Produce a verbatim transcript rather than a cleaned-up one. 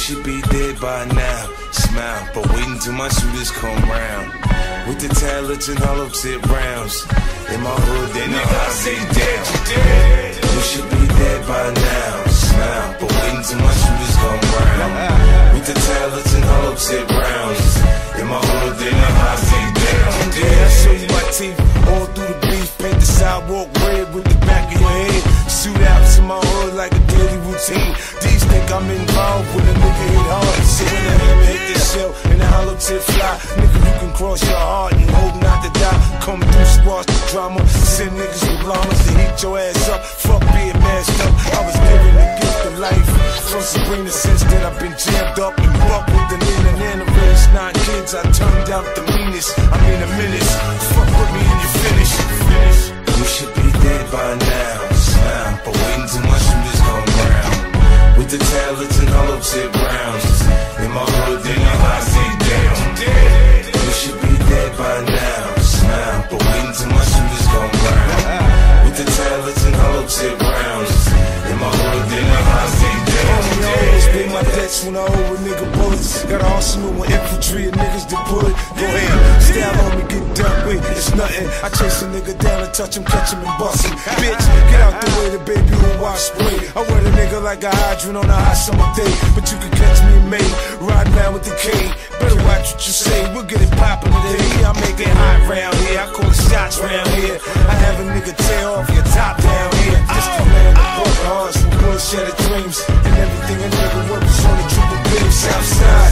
should be dead by now. Smile, but waiting till my shooters come round. With the talents and hollow tip rounds. In my hood, they know I say down. You should be dead by now. Smile, but waiting till my shooters come round. With the talents and hollow tip rounds. In my hood, they know I say down. Yeah, I show you my teeth all through the beef. Paint the sidewalk red with the back of your head. Shootouts in my hood like a daily routine. These think I'm involved when a nigga hit hard. So when the hammer hit the shell and the hollow tip fly, nigga, you can cross your heart and hope not to die. Come through, squash the drama. Send niggas with llamas to heat your ass up. Fuck being masked up. I was given the gift of life from Sabrina since that I've been jammed up and buck with the Nina Nana raised nine kids. I turned out the meanest. I mean a menace. Fuck with me and you finish. Finish. You should be dead by now. Smile, but waiting till my shooters come round. With the talents and hollow tip rounds. In my hood, they know I say down. You should be dead by now. Smile, but waiting till my shooters come round. With the talents and hollow tip rounds. In my hood, they know I say down. Homie, I always pay my debts when I owe a nigga bullets. Got an arsenal with infantry and niggas to pull it. Go ahead, style on me, get done with. It's nothing. I chase a nigga down and touch him, catch him and bust him. Bitch, get out the way, the baby will wash spray. I wear a nigga like a hydrant on a hot summer day. But you can catch me in May, riding around with the K. Better watch what you say, we'll get it poppin' today. I make it hot round here, I call it shots round here. I have a nigga tear off your top down here. This the land of broken hearts, from bullshit dreams. And everything a nigga works on the triple beam, Southside.